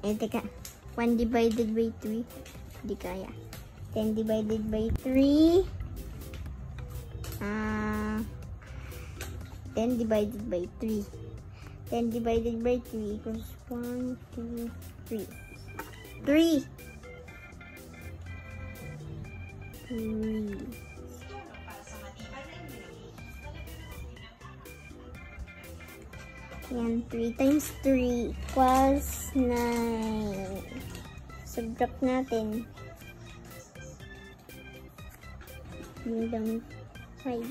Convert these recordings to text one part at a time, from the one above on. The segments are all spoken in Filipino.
teka. 1 divided by 3. Hindi kaya. 10 divided by 3. 10 divided by 3. 10 divided by 3 equals 1, 2, 3. 3. 3. Yan, 3 times 3 equals 9. Subtract natin. Yung 5.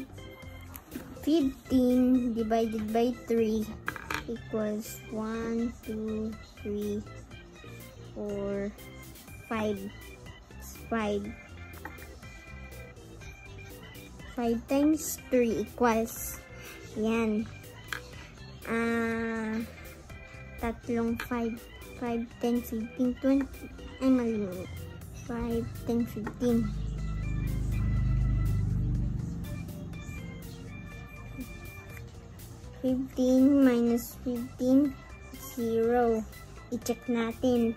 15 divided by 3 equals 1, 2, 3, 4, 5. 5. 5 times 3 equals, yan, tatlong 5. 5, 10, 15, 20. Ay, mali. 5, 10, 15. 15 minus 15, 0. I-check natin.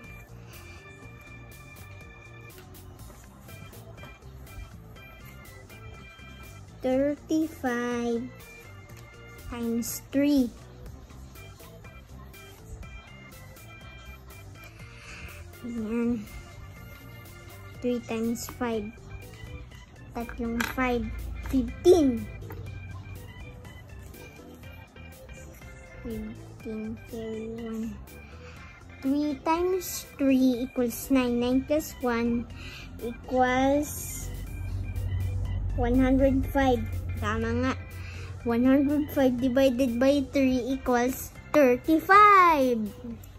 $35 times 3. Ayan. 3 times 5. Tatlong 5. 15. 15, carry 1. 3 times 3 equals 9. 9 plus 1 equals 105. Tama nga. 105 divided by 3 equals 35.